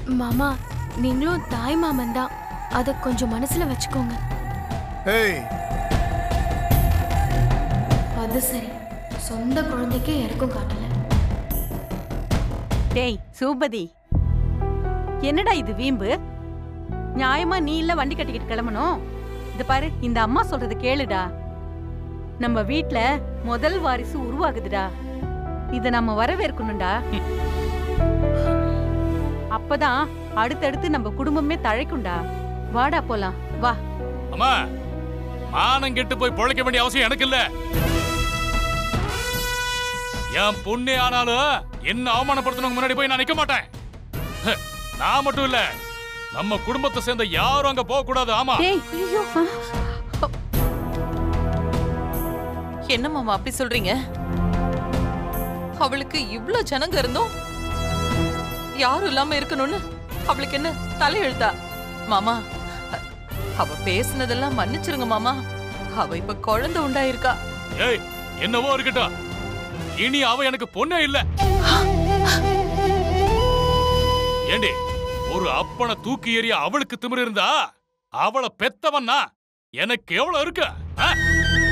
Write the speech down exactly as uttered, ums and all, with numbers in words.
மாமா, நீங்களும் தாய் மாமன் தான், அத கொஞ்சம் மனசுல வச்சுக்கோங்க. ஏய், அது சரி, சொந்த குழந்தைக்கே யாருக்கும் காட்டல. டேய் சூபதி, என்னடா இது வீம்பு? நியாயமா நீ இல்ல வண்டி கட்டிக்கிட்டு கிளம்பணும். இது பாரு, இந்த அம்மா சொல்றது கேளுடா. நம்ம வீட்ல முதல் வாரிசு உருவாகுதுடா. இத நம்ம வரவேற்கணும்டா. அப்பதான் அடுத்தடுத்து நம்ம குடும்பமே தழைக்கும்டா. வாடா போலாம், வா. அம்மா, மானம் கெட்டு போய் பொழைக்க வேண்டிய அவசியம் எனக்கு இல்ல. என் பொண்ணே ஆனாலும் என்ன அவமானப்படுத்தணும் முன்னாடி போய் நான் நிக்க மாட்டேன். நான் மட்டும் இல்ல, நம்ம குடும்பத்தை சேர்ந்த யாரும் அங்க போக கூடாது. ஆமா. என்ன மாமா அப்படி சொல்றீங்க? அவளுக்கு இவ்ளோ ஜனங்க இருந்தோம் யாரும் இல்லாம இருக்கணும்னு அவளுக்கு என்ன தலையெழுத்தா? மாமா, அவ பேசுனதெல்லாம் மன்னிச்சிருங்க மாமா. அவ இப்ப குழந்தை உண்டாயிருக்கா. ஏய், என்னவோ இருக்கட்டும், இனி அவ எனக்கு பொண்ணே இல்ல. ஏண்டி, ஒரு அப்பனை தூக்கி எறிய அவளுக்கு திமிரு இருந்தா அவளை பெத்தவன்னா எனக்கு எவ்வளவு இருக்கு?